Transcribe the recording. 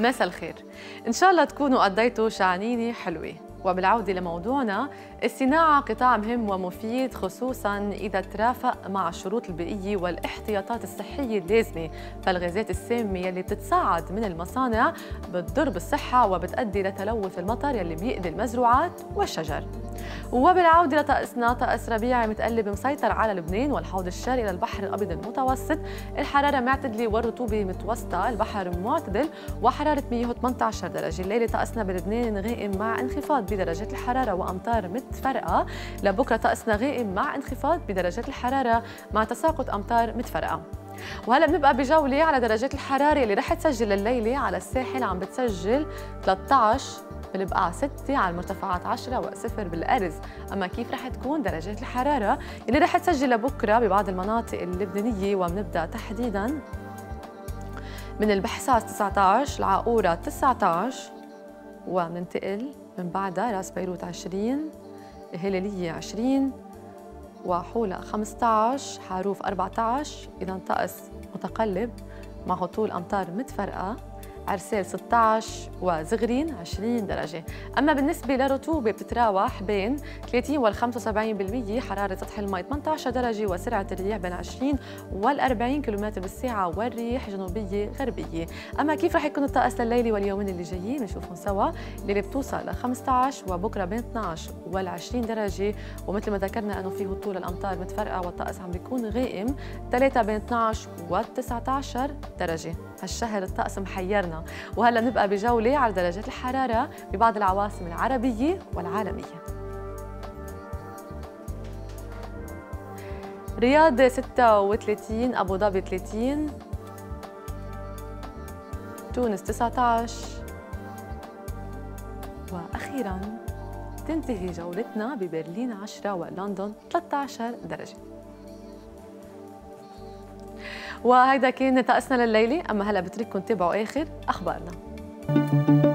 مساء الخير، إن شاء الله تكونوا قضيتوا شعنينة حلوة. وبالعودة لموضوعنا، الصناعة قطاع مهم ومفيد خصوصاً إذا ترافق مع الشروط البيئية والاحتياطات الصحية اللازمة، فالغازات السامة يلي بتتصاعد من المصانع بتضر بالصحة وبتؤدي لتلوث المطر يلي بيأذي المزروعات والشجر. وبالعودة لطقسنا، طقس ربيعي متقلب مسيطر على لبنان والحوض الشرقي للبحر الأبيض المتوسط، الحرارة معتدلة والرطوبة متوسطة، البحر معتدل وحرارة مياه 18 درجة. الليلة طقسنا بلبنان غائم مع انخفاض بدرجات الحرارة وأمطار متفرقة، لبكرة طقسنا غائم مع انخفاض بدرجات الحرارة مع تساقط أمطار متفرقة. وهلا بنبقى بجولة على درجات الحرارة اللي رح تسجل الليلة. على الساحل عم بتسجل 13، بالبقعة 6، على المرتفعات 10 و0 بالأرز. أما كيف رح تكون درجات الحرارة اللي رح تسجل لبكرة ببعض المناطق اللبنانية؟ وبنبدأ تحديداً من البحساس 19، العقورة 19، وبننتقل من بعدها راس بيروت 20، الهلالية 20، وحولة 15، حاروف 14. إذا طقس متقلب مع هطول أمطار متفرقة. عرسال 16 وزغرين 20 درجة. أما بالنسبة للرطوبة بتتراوح بين 30 وال 75%، حرارة سطح الماء 18 درجة، وسرعة الرياح بين 20 وال 40 كم بالساعة، والريح جنوبية غربية. أما كيف رح يكون الطقس الليلي واليومين اللي جايين بنشوفهم سوا. الليلة بتوصل ل 15، وبكرة بين 12 وال 20 درجة، ومثل ما ذكرنا أنه فيه هطول الأمطار متفرقة والطقس عم بيكون غائم. 3 بين 12 وال 19 درجة. هالشهر الطقس محيرنا. وهلا نبقى بجولة على درجات الحرارة ببعض العواصم العربية والعالمية. رياض 36، أبو ظبي 30، تونس 19، وأخيراً تنتهي جولتنا ببرلين 10 ولندن 13 درجة. وهيدا كان طقسنا لليلة. أما هلا بترككم تتابعوا آخر أخبارنا.